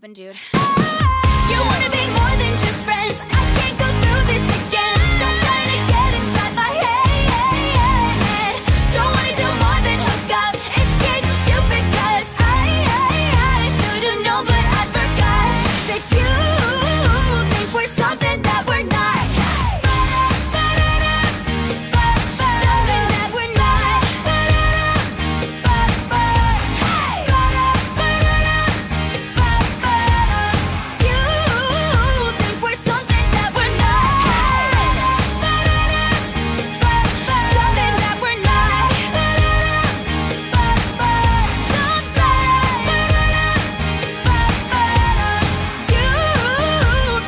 happen, dude. You wanna be more than just friends. I can't go through this again. Stop trying to get inside my head. Don't wanna do more than hook up. It's getting stupid cause I should've known, but I forgot that you think we're something that we're not.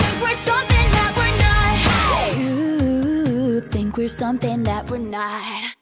We're something that we're not.